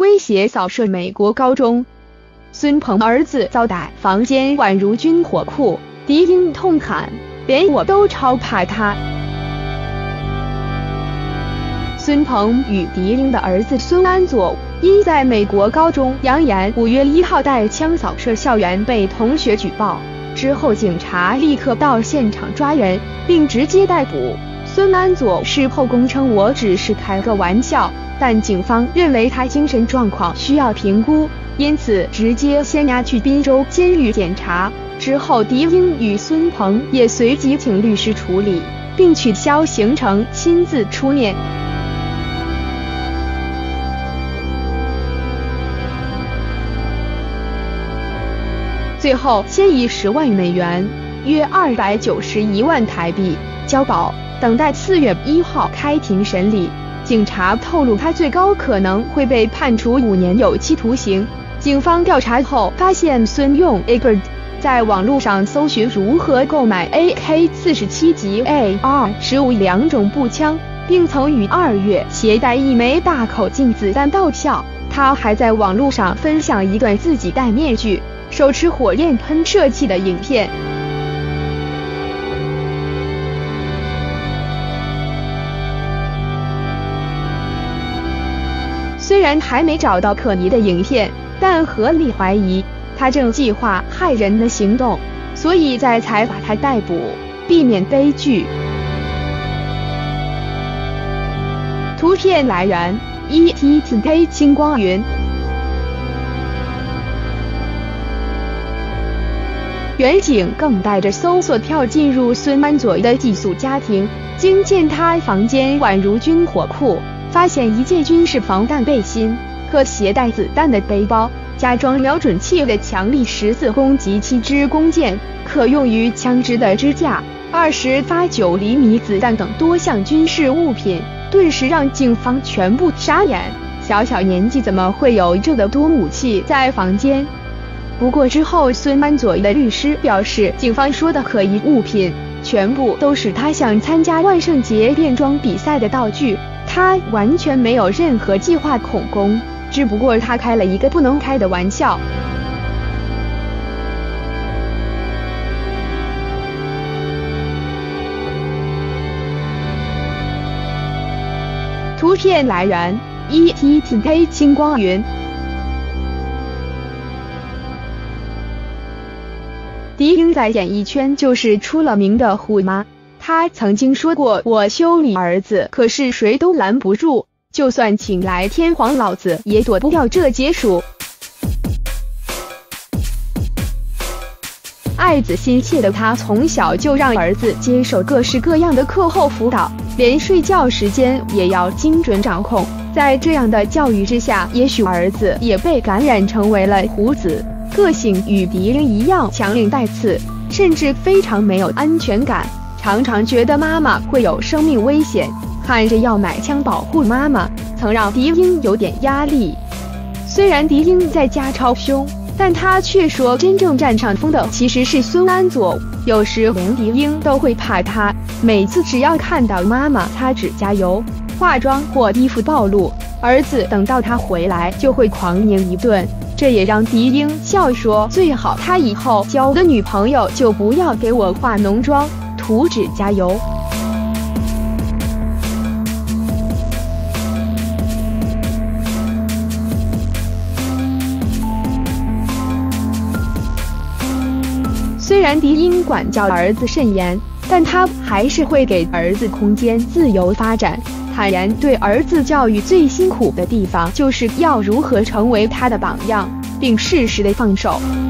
威胁扫射美国高中。孙鹏儿子遭逮，房间宛如军火库，狄英痛喊：“连我都超怕他。”孙鹏与狄英的儿子孙安佐因在美国高中扬言5月1号带枪扫射校园被同学举报，之后警察立刻到现场抓人，并直接逮捕。孙安佐事后供称：“我只是开个玩笑。”但警方认为他精神状况需要评估，因此直接先押去滨州监狱检查。之后狄英与孙鹏也随即请律师处理，并取消行程，亲自出面。最后先以10万美元约291万台币交保，等待4月1号开庭审理。警察透露，他最高可能会被判处5年有期徒刑。警方调查后发现，孙用 Egbert 在网络上搜寻如何购买 AK-47及 AR-15两种步枪，并曾于2月携带1枚大口径子弹到校。他还在网络上分享一段自己戴面具、手持火焰喷射器的影片。虽然还没找到可疑的影片，但合理怀疑他正计划害人的行动，所以才把他逮捕，避免悲剧。图片来源 ET Today 青光云。远景更带着搜索票进入孙安佐的寄宿家庭，经见他房间宛如军火库，发现一件军事防弹背心、可携带子弹的背包、加装瞄准器的强力14公及7支弓箭、可用于枪支的支架、20发9厘米子弹等多项军事物品，顿时让警方全部傻眼。小年纪怎么会有这么多武器在房间？不过之后孙安佐的律师表示，警方说的可疑物品全部都是他想参加万圣节变装比赛的道具，他完全没有任何计划恐攻，只不过他开了一个不能开的玩笑。图片来源 ET Today 青光云。狄英在演艺圈就是出了名的虎妈，她曾经说过：“我修理儿子，可是谁都拦不住，就算请来天皇老子也躲不掉这结束。”爱子心切的她，从小就让儿子接受各式各样的课后辅导，连睡觉时间也要精准掌控。在这样的教育之下，也许儿子也被感染成为了虎子，个性与敌人一样强硬带刺，甚至非常没有安全感，常常觉得妈妈会有生命危险，喊着要买枪保护妈妈，曾让狄英有点压力。虽然狄英在家超凶，但他却说真正占上风的其实是孙安佐，有时连狄英都会怕他，每次只要看到妈妈擦指甲油、化妆或衣服暴露，儿子等到他回来就会狂拧一顿。这也让狄英笑说，最好他以后交的女朋友就不要给我化浓妆、涂指甲油。虽然狄英管教儿子甚严，但他还是会给儿子空间自由发展，坦言对儿子教育最辛苦的地方就是要如何成为他的榜样，并适时的放手。